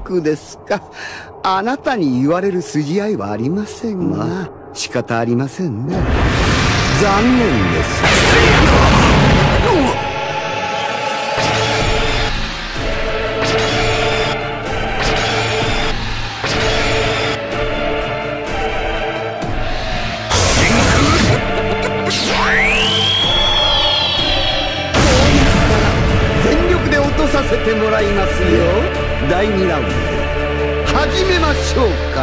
力ですか。あなたに言われる筋合いはありませんが、仕方ありませんね。残念です。全力で落とさせてもらいますよ。第2ラウンド始めましょうか。